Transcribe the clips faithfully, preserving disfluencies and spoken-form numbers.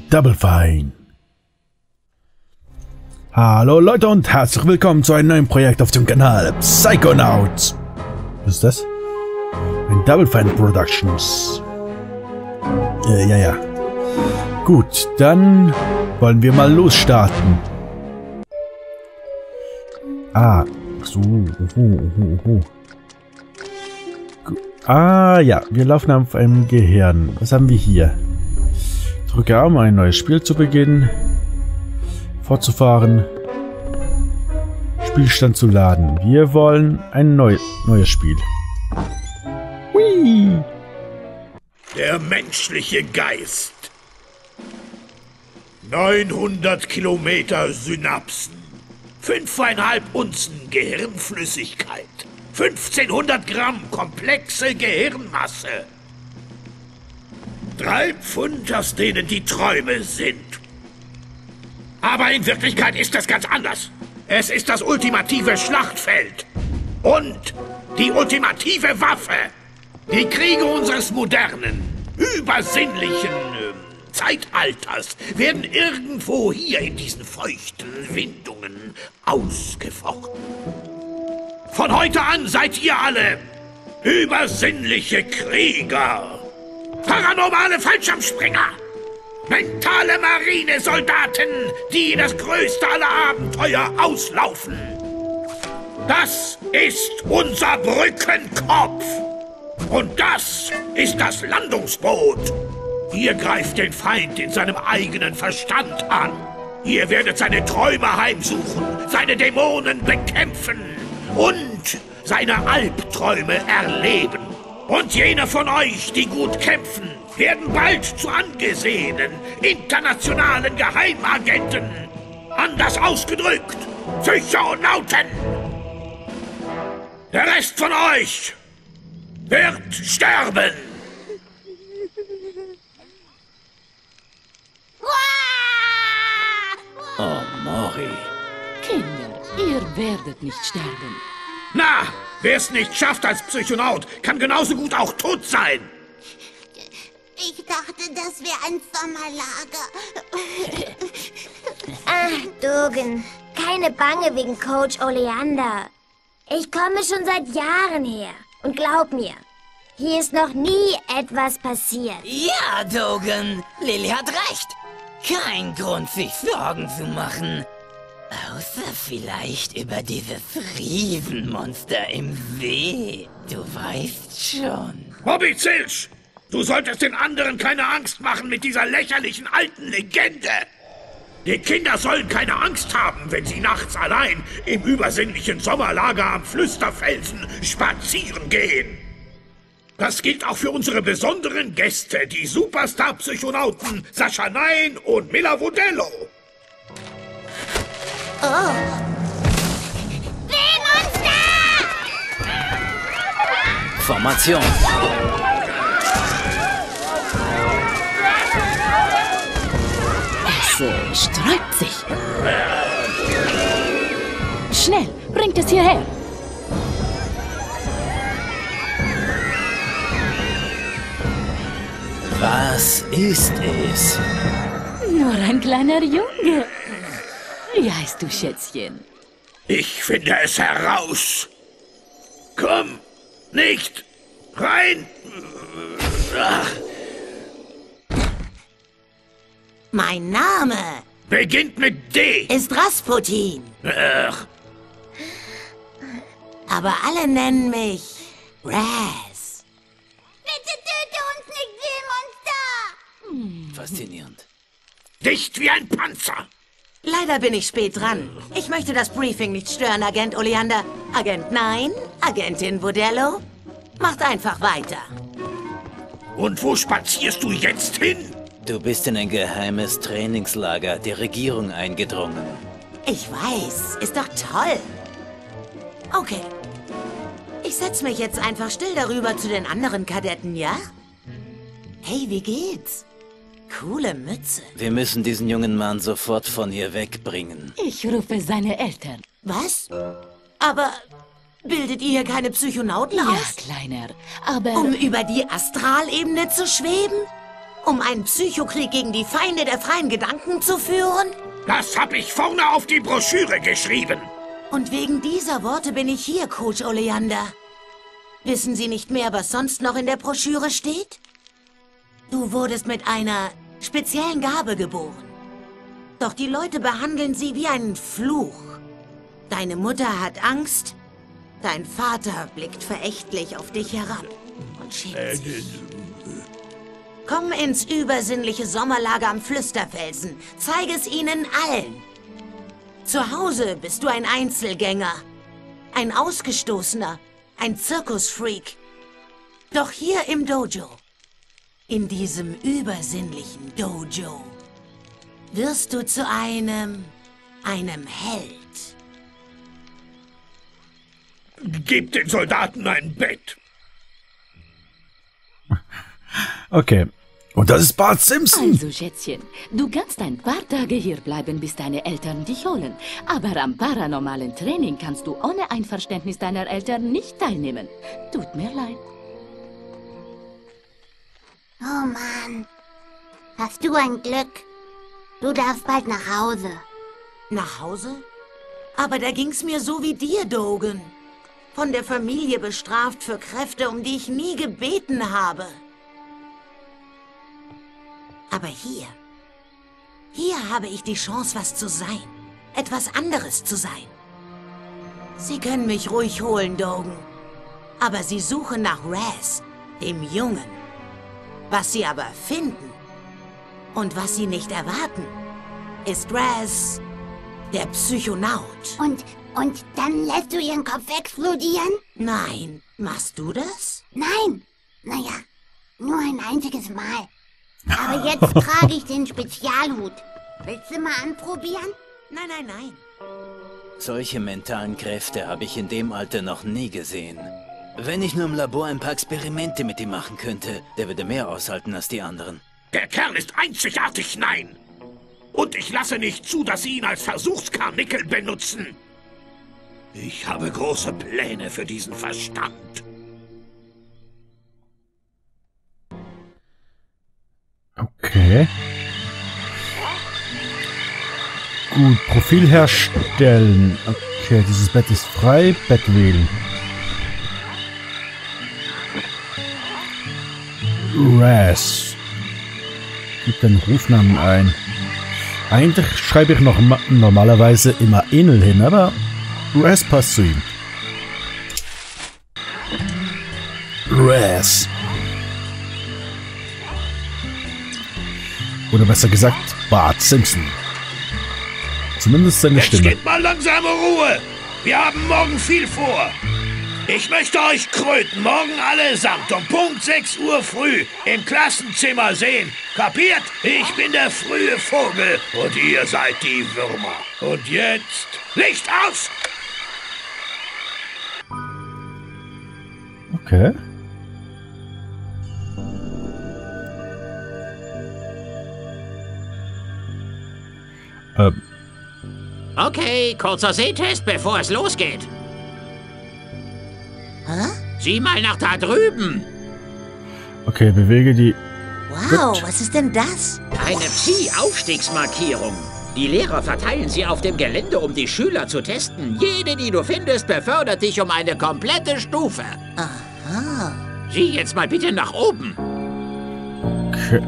Double Fine. Hallo Leute und herzlich willkommen zu einem neuen Projekt auf dem Kanal Psychonauts. Was ist das? Ein Double Fine Productions. Äh, ja, ja. Gut, dann wollen wir mal losstarten. Ah, so. Oho, oho, oho. Ah, ja, wir laufen auf einem Gehirn. Was haben wir hier? Drücke A, um ein neues Spiel zu beginnen. Fortzufahren. Spielstand zu laden. Wir wollen ein neu, neues Spiel. Hui. Der menschliche Geist. neunhundert Kilometer Synapsen. fünfeinhalb Unzen Gehirnflüssigkeit. fünfzehnhundert Gramm komplexe Gehirnmasse. Drei Pfund, aus denen die Träume sind. Aber in Wirklichkeit ist das ganz anders. Es ist das ultimative Schlachtfeld. Und die ultimative Waffe. Die Kriege unseres modernen, übersinnlichen äh, Zeitalters werden irgendwo hier in diesen feuchten Windungen ausgefochten. Von heute an seid ihr alle übersinnliche Krieger, paranormale Fallschirmspringer, mentale Marinesoldaten, die in das größte aller Abenteuer auslaufen. Das ist unser Brückenkopf. Und das ist das Landungsboot. Ihr greift den Feind in seinem eigenen Verstand an. Ihr werdet seine Träume heimsuchen, seine Dämonen bekämpfen und seine Albträume erleben. Und jene von euch, die gut kämpfen, werden bald zu angesehenen, internationalen Geheimagenten. Anders ausgedrückt, Psychonauten. Der Rest von euch wird sterben. Oh, Mori. Kinder, ihr werdet nicht sterben. Na, wer es nicht schafft als Psychonaut, kann genauso gut auch tot sein. Ich dachte, das wäre ein Sommerlager. Ach, Dogen, keine Bange wegen Coach Oleander. Ich komme schon seit Jahren her. Und glaub mir, hier ist noch nie etwas passiert. Ja, Dogen, Lily hat recht. Kein Grund, sich Sorgen zu machen. Außer vielleicht über dieses Riesenmonster im See. Du weißt schon. Bobby Zilch, du solltest den anderen keine Angst machen mit dieser lächerlichen alten Legende. Die Kinder sollen keine Angst haben, wenn sie nachts allein im übersinnlichen Sommerlager am Flüsterfelsen spazieren gehen. Das gilt auch für unsere besonderen Gäste, die Superstar-Psychonauten Sascha Nein und Mila Vodello. Oh. Seemonster! Formation. Es äh, sträubt sich. Schnell, bringt es hierher. Was ist es? Nur ein kleiner Junge. Wie heißt du, Schätzchen? Ich finde es heraus. Komm nicht rein. Ach. Mein Name Beginnt mit D. ist Rasputin. Ach. Aber alle nennen mich Raz. Bitte töte uns nicht, Seemonster! Faszinierend. Dicht wie ein Panzer. Leider bin ich spät dran. Ich möchte das Briefing nicht stören, Agent Oleander. Agent Nein, Agentin Vodello. Macht einfach weiter. Und wo spazierst du jetzt hin? Du bist in ein geheimes Trainingslager der Regierung eingedrungen. Ich weiß, ist doch toll. Okay. Ich setz mich jetzt einfach still darüber zu den anderen Kadetten, ja? Hey, wie geht's? Coole Mütze. Wir müssen diesen jungen Mann sofort von hier wegbringen. Ich rufe seine Eltern. Was? Aber bildet ihr hier keine Psychonauten Ja, aus? Kleiner, aber... Um über die Astralebene zu schweben? Um einen Psychokrieg gegen die Feinde der freien Gedanken zu führen? Das hab ich vorne auf die Broschüre geschrieben. Und wegen dieser Worte bin ich hier, Coach Oleander. Wissen Sie nicht mehr, was sonst noch in der Broschüre steht? Du wurdest mit einer speziellen Gabe geboren. Doch die Leute behandeln sie wie einen Fluch. Deine Mutter hat Angst, dein Vater blickt verächtlich auf dich herab und schämt sich. Komm ins übersinnliche Sommerlager am Flüsterfelsen. Zeige es ihnen allen. Zu Hause bist du ein Einzelgänger, ein Ausgestoßener, ein Zirkusfreak. Doch hier im Dojo, in diesem übersinnlichen Dojo, wirst du zu einem, einem Held. Gib den Soldaten ein Bett. Okay. Und das ist Bart Simpson. Also, Schätzchen, du kannst ein paar Tage hier bleiben, bis deine Eltern dich holen. Aber am paranormalen Training kannst du ohne Einverständnis deiner Eltern nicht teilnehmen. Tut mir leid. Oh Mann. Hast du ein Glück. Du darfst bald nach Hause. Nach Hause? Aber da ging's mir so wie dir, Dogen. Von der Familie bestraft für Kräfte, um die ich nie gebeten habe. Aber hier, hier habe ich die Chance, was zu sein. Etwas anderes zu sein. Sie können mich ruhig holen, Dogen. Aber sie suchen nach Raz, dem Jungen. Was sie aber finden und was sie nicht erwarten, ist Raz, der Psychonaut. Und, und dann lässt du ihren Kopf explodieren? Nein, machst du das? Nein. Naja, nur ein einziges Mal. Aber jetzt trage ich den Spezialhut. Willst du mal anprobieren? Nein, nein, nein. Solche mentalen Kräfte habe ich in dem Alter noch nie gesehen. Wenn ich nur im Labor ein paar Experimente mit ihm machen könnte, der würde mehr aushalten als die anderen. Der Kerl ist einzigartig, nein. Und ich lasse nicht zu, dass Sie ihn als Versuchskarnickel benutzen. Ich habe große Pläne für diesen Verstand. Okay. Gut, Profil herstellen. Okay, dieses Bett ist frei. Bett wählen. Raz. Gib den Rufnamen ein. Eigentlich schreibe ich noch normalerweise immer Enel hin, aber Raz passt zu ihm. Raz. Oder besser gesagt, Bart Simpson. Zumindest seine Jetzt Stimme. gebt mal langsame Ruhe. Wir haben morgen viel vor. Ich möchte euch Kröten morgen allesamt um Punkt sechs Uhr früh im Klassenzimmer sehen. Kapiert? Ich bin der frühe Vogel und ihr seid die Würmer. Und jetzt Licht aus! Okay. Ähm. Okay, kurzer Sehtest, bevor es losgeht. Hä? Sieh mal nach da drüben. Okay, bewege die... Wow, was ist denn das? Eine Psi-Aufstiegsmarkierung. Die Lehrer verteilen sie auf dem Gelände, um die Schüler zu testen. Jede, die du findest, befördert dich um eine komplette Stufe. Aha. Sieh jetzt mal bitte nach oben. Okay.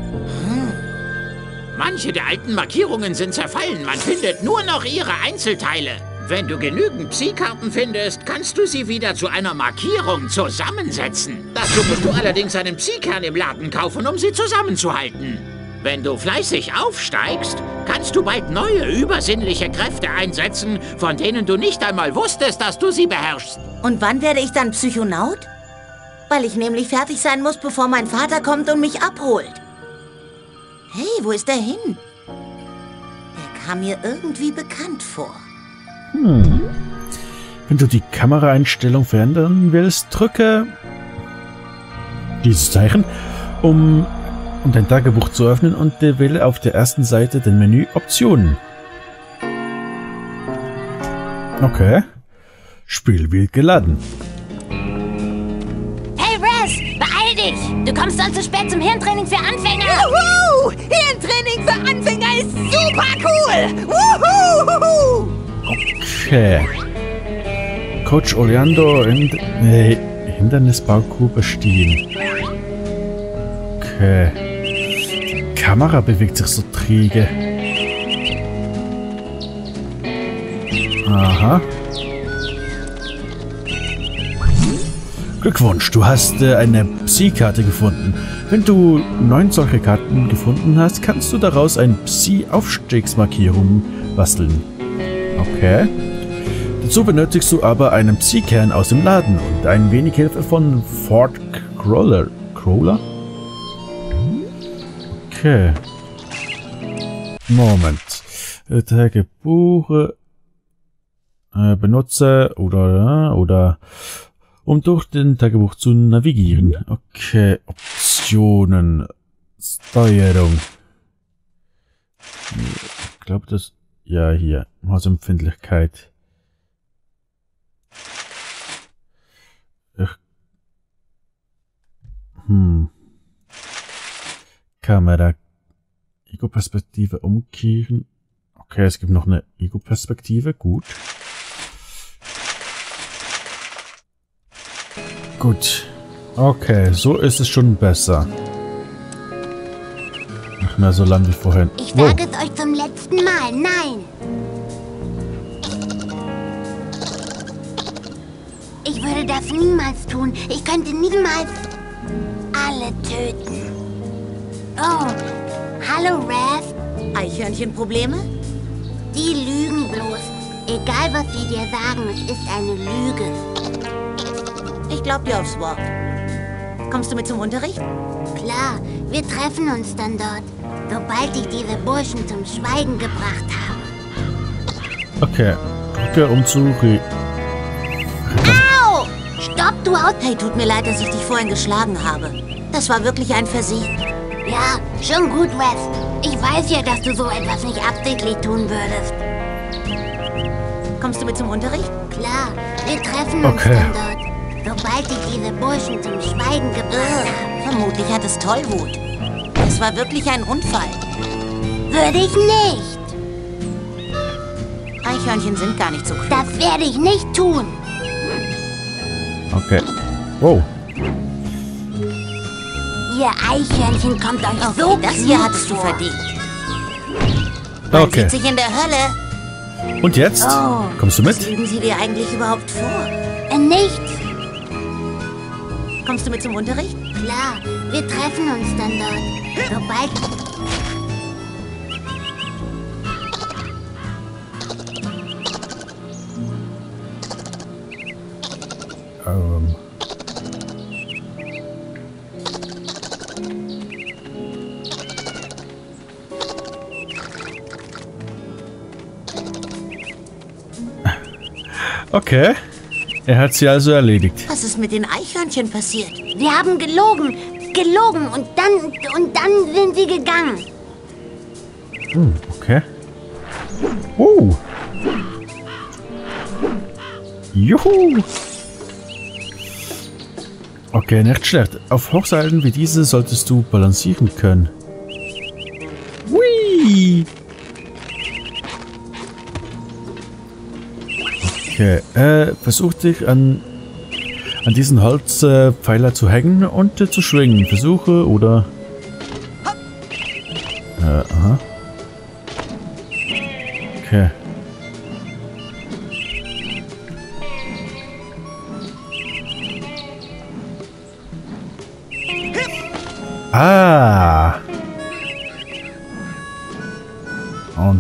Manche der alten Markierungen sind zerfallen. Man findet nur noch ihre Einzelteile. Wenn du genügend Psi-Karten findest, kannst du sie wieder zu einer Markierung zusammensetzen. Dazu musst du allerdings einen Psi-Kern im Laden kaufen, um sie zusammenzuhalten. Wenn du fleißig aufsteigst, kannst du bald neue übersinnliche Kräfte einsetzen, von denen du nicht einmal wusstest, dass du sie beherrschst. Und wann werde ich dann Psychonaut? Weil ich nämlich fertig sein muss, bevor mein Vater kommt und mich abholt. Hey, wo ist er hin? Der kam mir irgendwie bekannt vor. Hm. Wenn du die Kameraeinstellung verändern willst, drücke dieses Zeichen, um, um dein Tagebuch zu öffnen und wähle auf der ersten Seite den Menü Optionen. Okay. Spiel wird geladen. Hey, Raz, beeil nicht. Du kommst sonst zu spät zum Hirntraining für Anfänger. Juhu! Hirntraining für Anfänger ist super cool! Wuhu! Okay. Coach Oleander in äh, Hindernisparcours bestehen. Okay. Die Kamera bewegt sich so träge. Aha. Glückwunsch, du hast äh, eine Psi-Karte gefunden. Wenn du neun solche Karten gefunden hast, kannst du daraus eine Psi-Aufstiegsmarkierung basteln. Okay. Dazu benötigst du aber einen Psi-Kern aus dem Laden und ein wenig Hilfe von Fort Crawler. Crawler? Okay. Moment. Tagebuch äh, benutze oder oder um durch den Tagebuch zu navigieren. Okay, Optionen, Steuerung. Ich glaube, das ja hier Mausempfindlichkeit. Ich, hm. Kamera. Ego-Perspektive umkehren. Okay, es gibt noch eine Ego-Perspektive. Gut. Gut. Okay, so ist es schon besser. Nicht mehr so lang wie vorhin. Ich sage es euch zum letzten Mal. Nein. Ich würde das niemals tun. Ich könnte niemals alle töten. Oh, hallo, Raph. Eichhörnchenprobleme? Die lügen bloß. Egal, was sie dir sagen, es ist eine Lüge. Ich glaub dir aufs Wort. Kommst du mit zum Unterricht? Klar, wir treffen uns dann dort, sobald ich diese Burschen zum Schweigen gebracht habe. Okay, drücke um zu... Au! Stopp, du Haut... Hey, tut mir leid, dass ich dich vorhin geschlagen habe. Das war wirklich ein Versehen. Ja, schon gut, Wes. Ich weiß ja, dass du so etwas nicht absichtlich tun würdest. Kommst du mit zum Unterricht? Klar, wir treffen uns Okay. dann dort, sobald ich diese Burschen zum Schweigen gebracht habe. Vermutlich hat es Tollwut. Es war wirklich ein Unfall. Würde ich nicht. Eichhörnchen sind gar nicht so klug. Das werde ich nicht tun. Okay. Wow. Ihr Eichhörnchen kommt euch Okay, so das klug hier hattest du vor. verdient. Man Okay. sieht sich in der Hölle. Und jetzt? Oh, Kommst du Was mit? lügen sie dir eigentlich überhaupt vor? Äh, nichts. Kommst du mit zum Unterricht? Klar, wir treffen uns dann dort, sobald... Ähm. Okay. Er hat sie also erledigt. Was ist mit den Eichhörnchen passiert? Wir haben gelogen, gelogen und dann, und dann sind sie gegangen. Hm, okay. Oh. Juhu. Okay, nicht schlecht. Auf Hochseilen wie diese solltest du balancieren können. Hui. Okay, äh, versuch dich an, an diesen Holzpfeiler äh, zu hängen und äh, zu schwingen. Versuche oder... Äh, aha. Okay. Ah. Und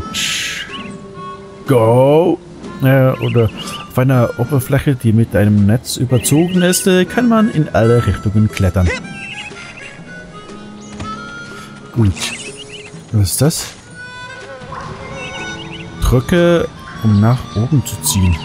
go. Äh, oder auf einer Oberfläche, die mit einem Netz überzogen ist, äh, kann man in alle Richtungen klettern. Gut. Was ist das? Drücke, um nach oben zu ziehen.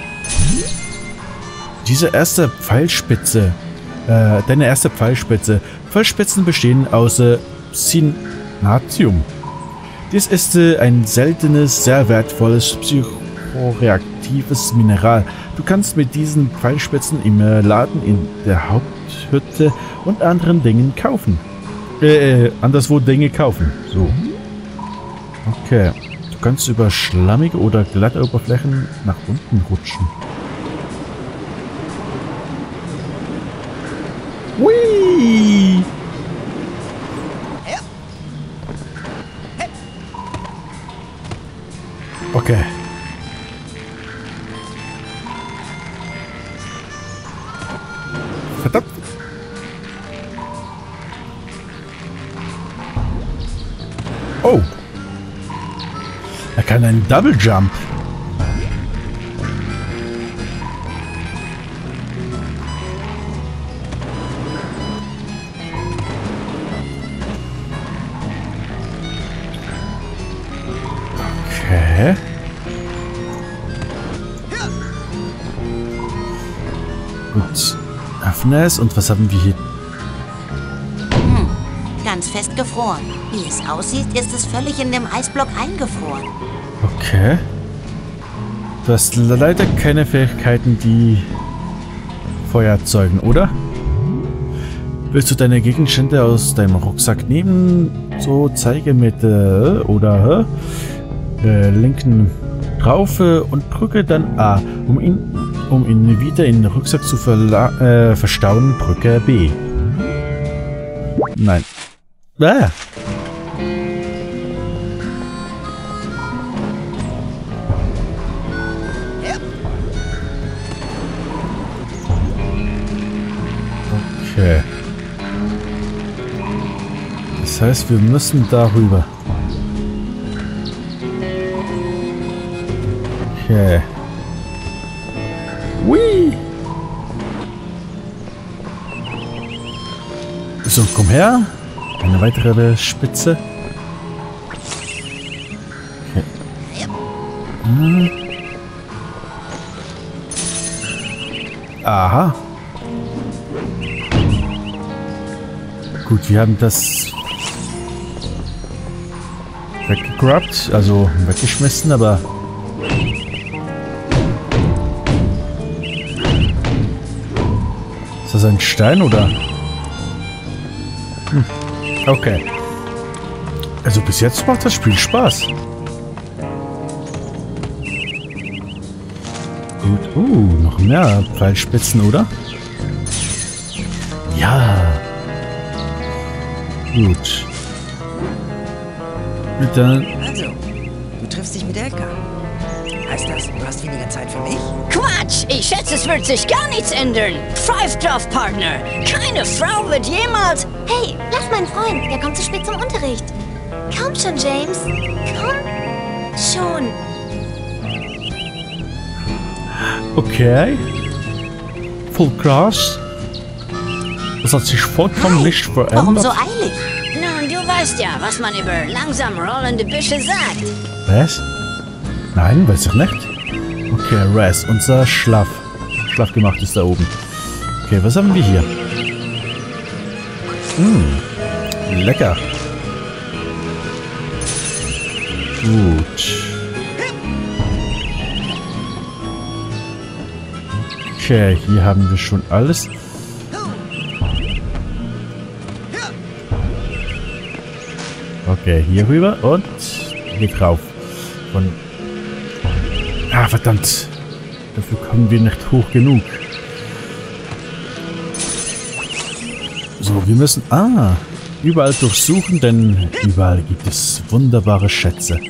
Diese erste Pfeilspitze. Äh, deine erste Pfeilspitze. Pfeilspitzen bestehen aus äh, Psinatium. Dies ist äh, ein seltenes, sehr wertvolles psychoreaktives Mineral, Du kannst mit diesen Pfeilspitzen im Laden in der Haupthütte und anderen Dingen kaufen. Äh, äh, anderswo Dinge kaufen. So. Okay. Du kannst über schlammige oder glatte Oberflächen nach unten rutschen. Hui! Okay. Verdammt. Oh. Er kann einen Double Jump. Okay. Gut. Öffne es. Und was haben wir hier? Hm, ganz fest gefroren. Wie es aussieht, ist es völlig in dem Eisblock eingefroren. Okay. Du hast leider keine Fähigkeiten, die Feuer erzeugen, oder? Willst du deine Gegenstände aus deinem Rucksack nehmen? So zeige mit äh, oder äh, linken drauf äh, und drücke dann A. Um ihn, um ihn wieder in den Rucksack zu verla äh, verstauen, drücke B. Nein. Ah. Okay. Das heißt, wir müssen darüber. Okay. Hui! So, komm her. Eine weitere Spitze. Okay. Hm. Aha. Gut, wir haben das weggegrabt, also weggeschmissen, aber ist das ein Stein oder? Hm. Okay. Also bis jetzt macht das Spiel Spaß. Gut, uh, noch mehr Pfeilspitzen, oder? Ja. Gut. Dann. Also, du triffst dich mit Elka. Heißt das, du hast weniger Zeit für mich? Quatsch! Ich schätze, es wird sich gar nichts ändern. Pfeif drauf, Partner. Keine Frau wird jemals... Hey, lass meinen Freund. Der kommt zu spät zum Unterricht. Komm schon, James. Komm schon. Okay. Voll krass. Das hat sich vollkommen nicht verändert. Warum so eilig? Nun, du weißt ja, was man über langsam rollende Büsche sagt. Was? Nein, weiß ich nicht. Okay, Raz, unser Schlaf. Schlaf gemacht ist da oben. Okay, was haben wir hier? Mmh, lecker. Gut. Okay, hier haben wir schon alles. Okay, hier rüber und hier drauf. Und ah, verdammt. Dafür kommen wir nicht hoch genug. So, wir müssen... Ah, überall durchsuchen, denn überall gibt es wunderbare Schätze.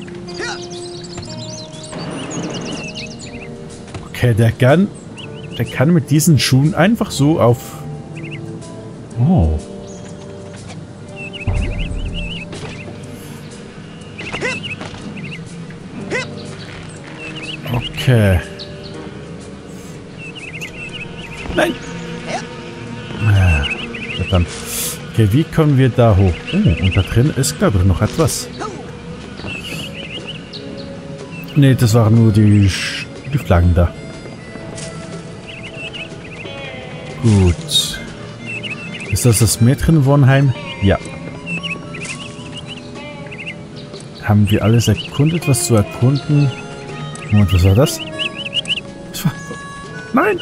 Okay, der kann... Der kann mit diesen Schuhen einfach so auf... Oh. Okay. Nein. Ah, verdammt. Okay, wie kommen wir da hoch? Oh, und da drin ist, glaube ich, noch etwas. Nee, das waren nur die, Sch die Flaggen da. Gut. Ist das das Mädchenwohnheim? Ja. Haben wir alles erkundet, was zu erkunden? Und was war das? Das war, Nein!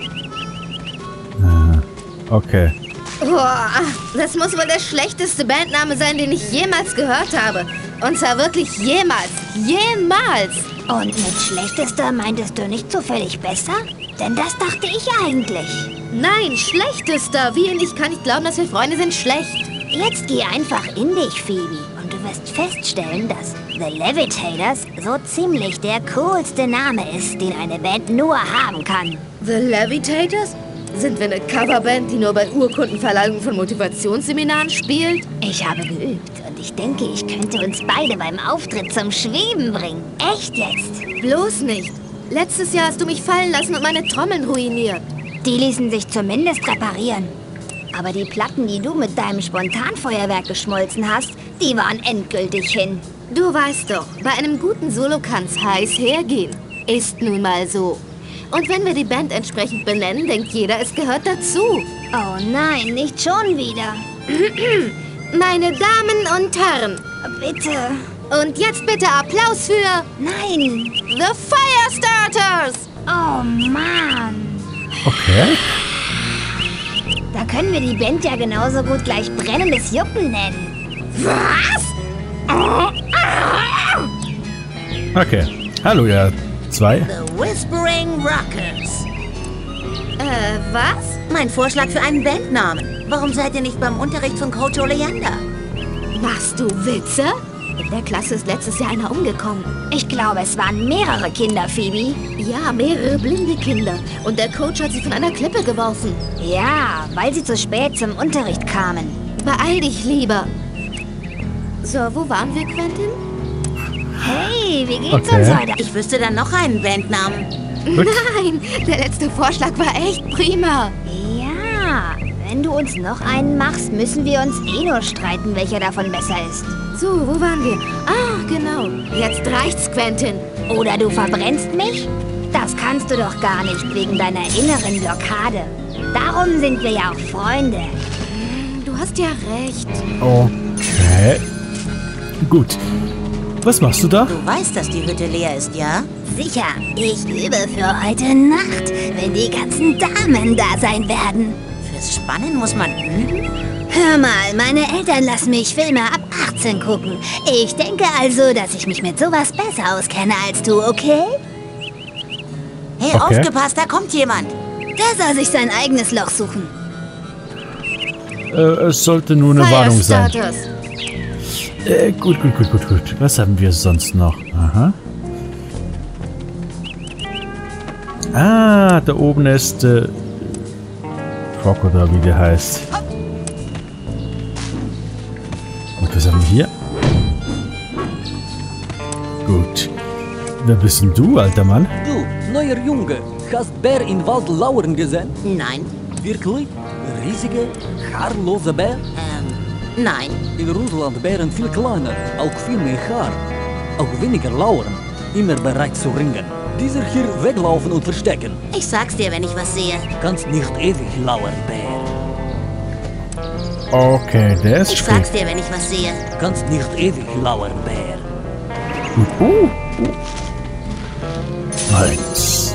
Ah, okay. Boah, das muss wohl der schlechteste Bandname sein, den ich jemals gehört habe. Und zwar wirklich jemals. Jemals! Und mit schlechtester meintest du nicht zufällig besser? Denn das dachte ich eigentlich. Nein, schlechtester. Wie in ich kann nicht glauben, dass wir Freunde sind, schlecht. Jetzt geh einfach in dich, Phoebe. Und du wirst feststellen, dass The Levitators so ziemlich der coolste Name ist, den eine Band nur haben kann. The Levitators? Sind wir eine Coverband, die nur bei Urkundenverleihungen von Motivationsseminaren spielt? Ich habe geübt und ich denke, ich könnte uns beide beim Auftritt zum Schweben bringen. Echt jetzt? Bloß nicht. Letztes Jahr hast du mich fallen lassen und meine Trommeln ruiniert. Die ließen sich zumindest reparieren. Aber die Platten, die du mit deinem Spontanfeuerwerk geschmolzen hast, die waren endgültig hin. Du weißt doch, bei einem guten Solo kann's heiß hergehen. Ist nun mal so. Und wenn wir die Band entsprechend benennen, denkt jeder, es gehört dazu. Oh nein, nicht schon wieder. Meine Damen und Herren. Bitte. Und jetzt bitte Applaus für... Nein. The Firestarters. Oh Mann. Okay. Da können wir die Band ja genauso gut gleich Brennendes Juppen nennen. Was? Okay. Hallo, ja. Zwei. The Whispering Rockers. Äh, was? Mein Vorschlag für einen Bandnamen. Warum seid ihr nicht beim Unterricht von Coach Oleander? Machst du Witze? In der Klasse ist letztes Jahr einer umgekommen. Ich glaube, es waren mehrere Kinder, Phoebe. Ja, mehrere blinde Kinder. Und der Coach hat sie von einer Klippe geworfen. Ja, weil sie zu spät zum Unterricht kamen. Beeil dich lieber. So, wo waren wir, Quentin? Hey, wie geht's Okay. uns heute? Ich wüsste dann noch einen Bandnamen. Nein, der letzte Vorschlag war echt prima. Ja, wenn du uns noch einen machst, müssen wir uns eh nur streiten, welcher davon besser ist. So, wo waren wir? Ah, genau. Jetzt reicht's, Quentin. Oder du verbrennst mich? Das kannst du doch gar nicht wegen deiner inneren Blockade. Darum sind wir ja auch Freunde. Du hast ja recht. Okay. Gut. Was machst du da? Du weißt, dass die Hütte leer ist, ja? Sicher, ich übe für heute Nacht, wenn die ganzen Damen da sein werden. Fürs Spannen muss man üben? Hör mal, meine Eltern lassen mich Filme ab achtzehn gucken. Ich denke also, dass ich mich mit sowas besser auskenne als du, okay? Hey, Okay. aufgepasst, da kommt jemand. Der soll sich sein eigenes Loch suchen. Äh, es sollte nur eine Warnung sein. Firestarters. Äh, gut, gut, gut, gut, gut. Was haben wir sonst noch? Aha. Ah, da oben ist äh, Crocodile, wie der heißt. Und was haben wir hier? Gut. Wer bist denn du, alter Mann? Du, neuer Junge, hast Bär in Wald lauern gesehen? Nein. Wirklich? Riesige, haarlose Bär? Ähm, nein. In Russland Bären viel kleiner, auch viel mehr Haar. Auch weniger lauern, immer bereit zu ringen. Dieser hier weglaufen und verstecken. Ich sag's dir, wenn ich was sehe. Kannst nicht ewig lauern, Bär. Okay, der ist Ich spät. sag's dir, wenn ich was sehe. Kannst nicht ewig lauern, Bär. Gut. Uh, uh. Eins.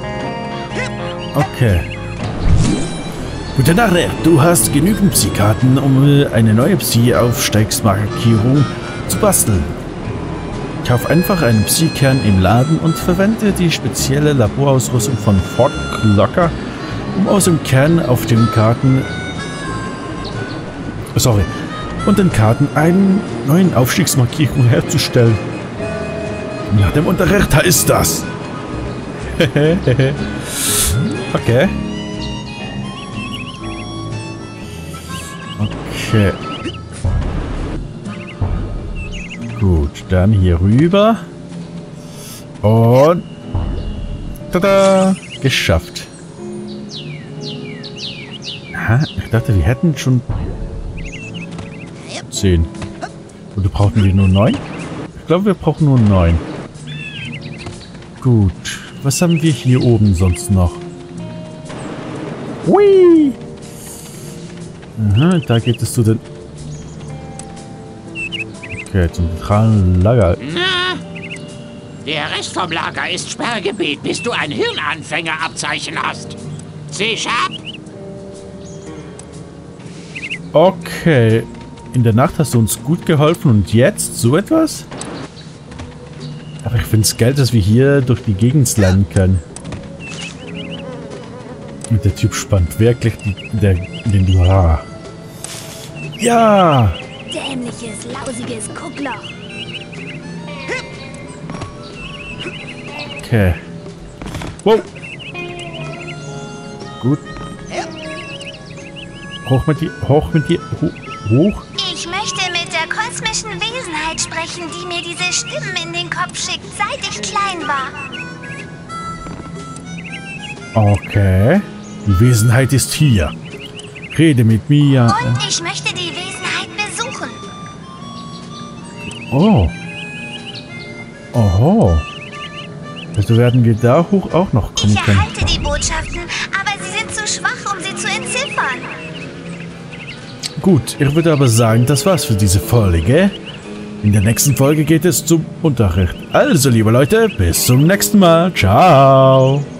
Okay. Gute Nacht, du hast genügend Psi-Karten, um äh, eine neue Psi-Aufsteigsmarkierung zu basteln. Kauf einfach einen Psi-Kern im Laden und verwende die spezielle Laborausrüstung von Fort Clocker, um aus dem Kern auf den Karten... Sorry. Und den Karten einen neuen Aufstiegsmarkierung herzustellen. Nach dem Unterricht, da ist das. Okay. Okay. Gut, dann hier rüber. Und... Tada! Geschafft. Aha, ich dachte, wir hätten schon... zehn. Oder brauchen wir nur neun? Ich glaube, wir brauchen nur neun. Gut. Was haben wir hier oben sonst noch? Hui! Aha, da geht es zu den... Okay, zum zentralen Lager. Na, Der Rest vom Lager ist Sperrgebiet, bis du ein Hirnanfängerabzeichen hast. C-Sharp? Okay. In der Nacht hast du uns gut geholfen und jetzt so etwas? Ach, ich finde es geil, dass wir hier durch die Gegend sliden können. Und der Typ spannt wirklich die, der, den du... Ah. Ja! Dämliches, lausiges Guckloch. Okay. Wow. Gut. Hoch mit dir, hoch mit dir, ho hoch. Ich möchte mit der kosmischen Wesenheit sprechen, die mir diese Stimmen in den Kopf schickt, seit ich klein war. Okay. Die Wesenheit ist hier. Rede mit mir. Und ich möchte die Wesenheit besuchen. Oh. Oho. Also werden wir da hoch auch noch kommen Ich können. erhalte die Botschaften, aber sie sind zu schwach, um sie zu entziffern. Gut, ich würde aber sagen, das war's für diese Folge. In der nächsten Folge geht es zum Unterricht. Also, liebe Leute, bis zum nächsten Mal. Ciao.